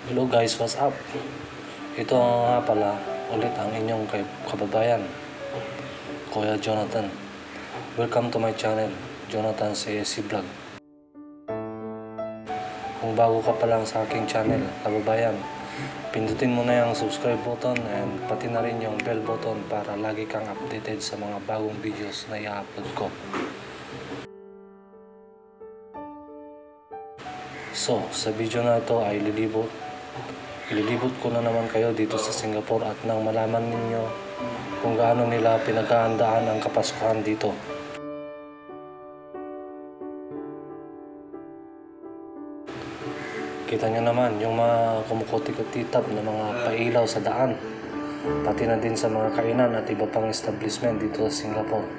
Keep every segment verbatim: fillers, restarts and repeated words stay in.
Hello guys, what's up? Ito nga pala ulit ang inyong kababayan, Kuya Jonathan. Welcome to my channel, Jonathan C S C Vlog. Kung bago ka pa lang sa aking channel, kababayan, pindutin mo na yung subscribe button and pati na rin yung bell button para lagi kang updated sa mga bagong videos na i-upload ko. So, sa video na ito ay lilibot Ililibot ko na naman kayo dito sa Singapore at nang malaman ninyo kung gaano nila pinaghahandaan ang Kapaskuhan dito. Kita nyo naman yung mga kumukutikot-titap na mga pailaw sa daan, pati na din sa mga kainan at iba pang establishment dito sa Singapore.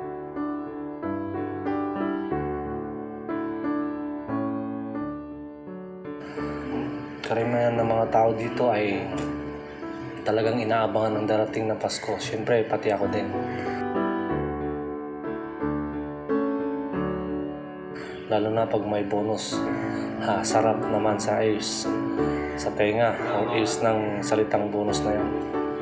Karamihan ng mga tao dito ay talagang inaabangan ng darating na Pasko. Siyempre, pati ako din. Lalo na pag may bonus. Ha, sarap naman sa ears. Sa tenga, ang ears ng salitang bonus na yan.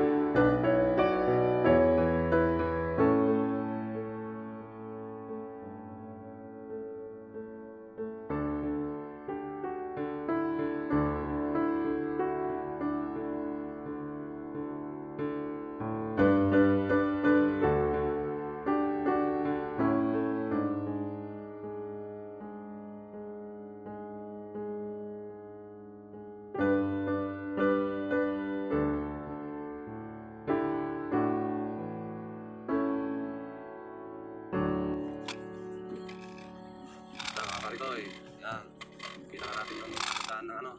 Koy, yan. Kita natin ang saan na ano.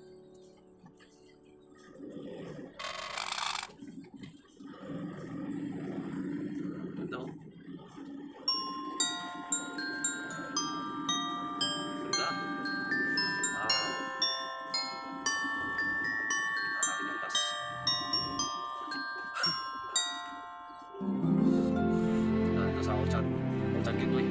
Ito. Ganda. Wow. Natin yung tas. Ito sa Orchard. Orchard Gateway.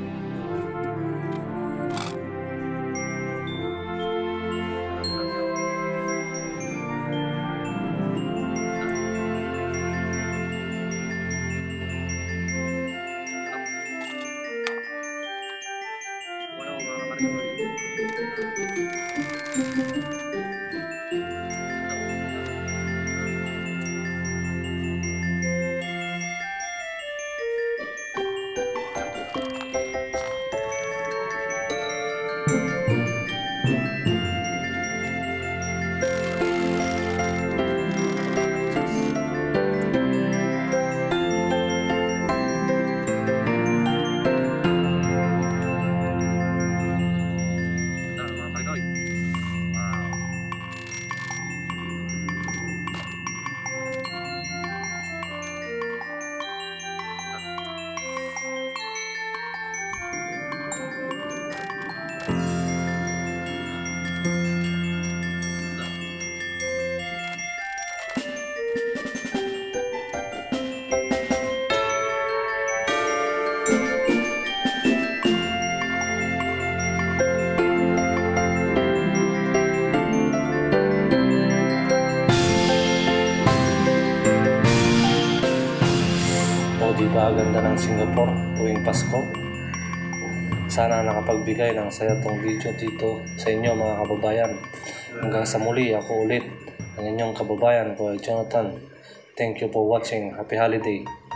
Diba ganda ng Singapore tuwing Pasko? Sana nakapagbigay ng saya tong video dito sa inyo mga kababayan. Hanggang sa muli, ako ulit ang inyong kababayan, Kuya Jonathan. Thank you for watching. Happy holiday!